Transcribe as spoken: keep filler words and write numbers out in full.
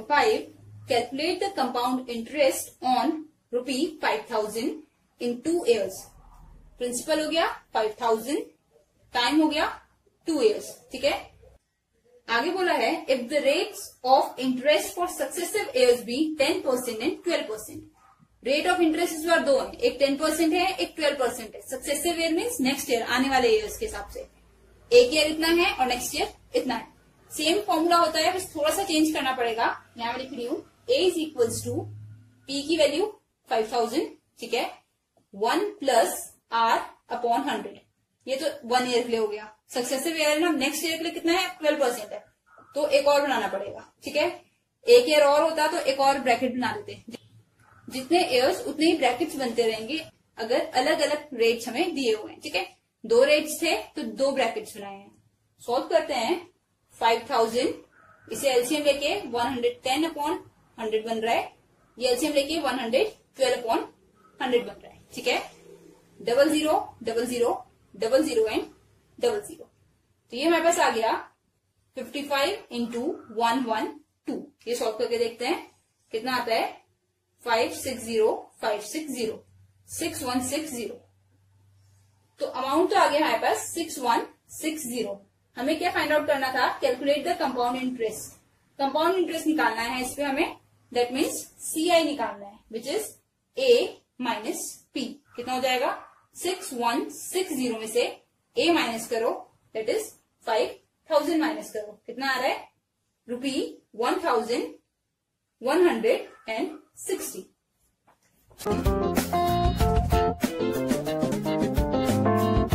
five, calculate the compound interest on rupee five thousand in two years. Principal हो गया five thousand, time हो गया two years. ठीक है, आगे बोला है if the rates of interest for successive years be ten percent and twelve percent. Rate of interest इस बार दो है, एक टेन परसेंट है, एक ट्वेल्व परसेंट है. Successive year means next year, आने वाले ईयर्स के हिसाब से. एक ईयर इतना है और नेक्स्ट ईयर इतना है. सेम फॉर्मूला होता है, बस थोड़ा सा चेंज करना पड़ेगा. यहां मैं लिख रही हूं A is equals to P की वैल्यू फाइव थाउजेंड, ठीक है, one plus R upon hundred. ये तो वन ईयर के लिए हो गया. सक्सेसिव ईयर है ना, नेक्स्ट ईयर के लिए कितना है, ट्वेल्व परसेंट है, तो एक और बनाना पड़ेगा. ठीक है, एक ईयर और होता तो एक और ब्रैकेट बना देते. जितने ईयर्स उतने ही ब्रैकेट्स बनते रहेंगे अगर अलग अलग रेट्स हमें दिए हुए हैं. ठीक है, दो रेट्स थे तो दो ब्रैकेट्स बनाए हैं. सॉल्व करते हैं. फाइव थाउजेंड, इसे एलसीएम लेके one hundred ten upon hundred बन रहा है. ये एलसीएम लेके one hundred twelve upon hundred बन रहा है. ठीक है, double zero double zero double zero and double zero. तो ये हमारे पास आ गया fifty five into one one two. ये सॉल्व करके देखते हैं कितना आता है. Five six zero five six zero six one six zero. तो अमाउंट तो आ गया हमारे पास सिक्स वन सिक्स जीरो. हमें क्या फाइंड आउट करना था, calculate the compound interest. Compound interest निकालना है इस पे हमें, दैट मीन्स सी आई निकालना है, which is A minus P. कितना हो जाएगा, सिक्स वन सिक्स जीरो में से ए माइनस करो, that is five thousand minus करो. कितना आ रहा है, rupee one thousand one hundred and sixty.